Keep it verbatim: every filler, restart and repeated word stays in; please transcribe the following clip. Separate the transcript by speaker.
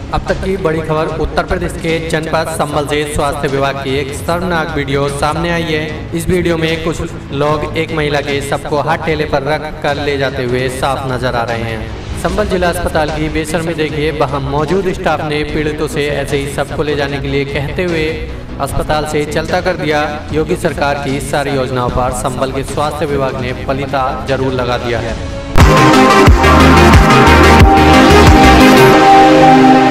Speaker 1: अब तक की बड़ी खबर उत्तर प्रदेश के जनपद संभल से स्वास्थ्य विभाग की एक शर्मनाक वीडियो सामने आई है। इस वीडियो में कुछ लोग एक महिला के शव को हाथ ठेले पर रख कर ले जाते हुए साफ नजर आ रहे हैं। संभल जिला अस्पताल की बेशर्मी देखिए, वहां मौजूद स्टाफ ने पीड़ितों से ऐसे ही शव को ले जाने के लिए कहते हुए अस्पताल से चलता कर दिया। योगी सरकार की सारी योजनाओं पर संभल के स्वास्थ्य विभाग ने पलीता जरूर लगा दिया है।